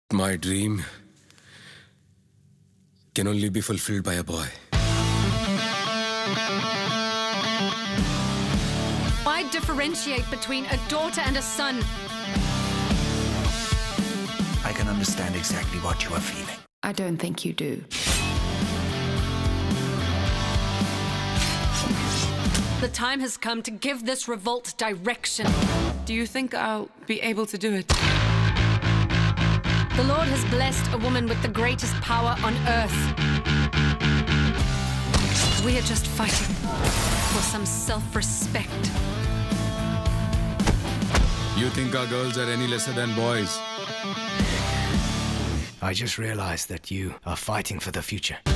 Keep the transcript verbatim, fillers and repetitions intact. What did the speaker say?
My dream can only be fulfilled by a boy. Why differentiate between a daughter and a son? I can understand exactly what you are feeling. I don't think you do. The time has come to give this revolt direction. Do you think I'll be able to do it? The Lord has blessed a woman with the greatest power on earth. We are just fighting for some self-respect. You think our girls are any lesser than boys? I just realized that you are fighting for the future.